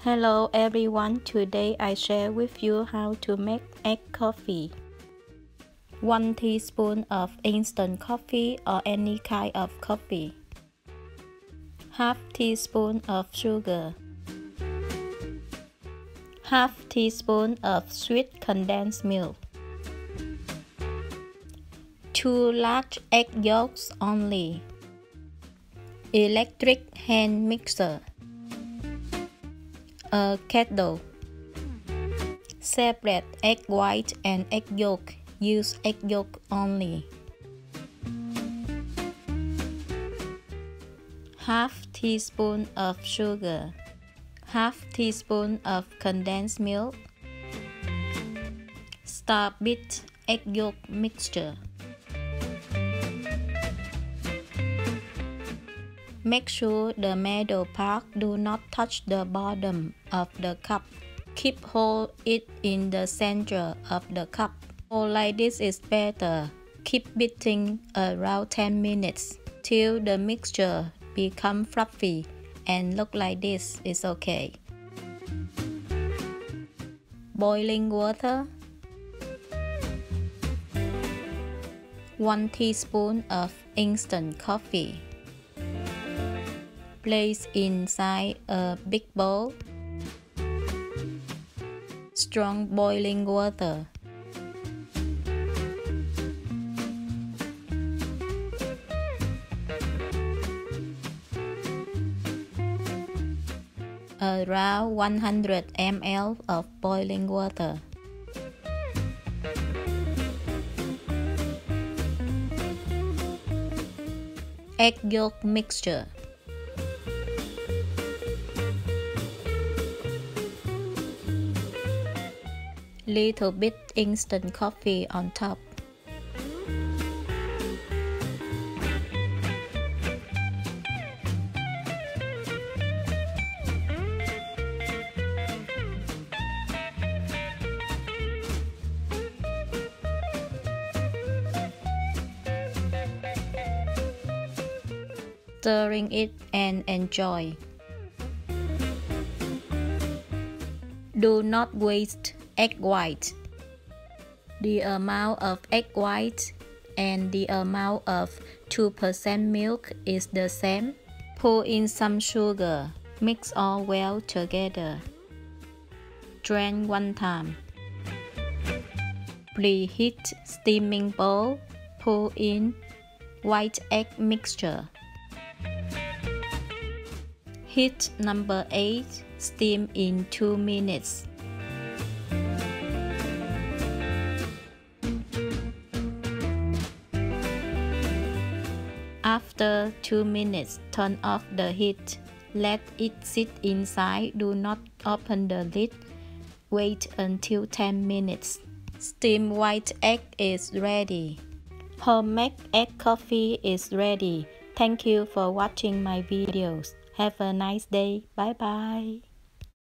Hello everyone, today I share with you how to make egg coffee. 1 teaspoon of instant coffee or any kind of coffee. Half teaspoon of sugar. Half teaspoon of sweet condensed milk. 2 large egg yolks only. Electric hand mixer. A kettle. Separate egg white and egg yolk. Use egg yolk only. Half teaspoon of sugar. Half teaspoon of condensed milk. Start with egg yolk mixture. Make sure the middle part do not touch the bottom of the cup. Keep hold it in the center of the cup. Hold like this is better. Keep beating around 10 minutes till the mixture become fluffy and look like this is okay. Boiling water. 1 teaspoon of instant coffee. Place inside a big bowl. Strong boiling water. Around 100 ml of boiling water. Egg yolk mixture. Little bit instant coffee on top. Stirring it and enjoy. Do not waste egg white. The amount of egg white and the amount of 2% milk is the same. Pour in some sugar. Mix all well together. Drain 1 time. Preheat steaming bowl. Pour in white egg mixture. Heat number 8. Steam in 2 minutes. After 2 minutes, turn off the heat. Let it sit inside. Do not open the lid. Wait until 10 minutes. Steamed white egg is ready. Homemade egg coffee is ready. Thank you for watching my videos. Have a nice day. Bye bye.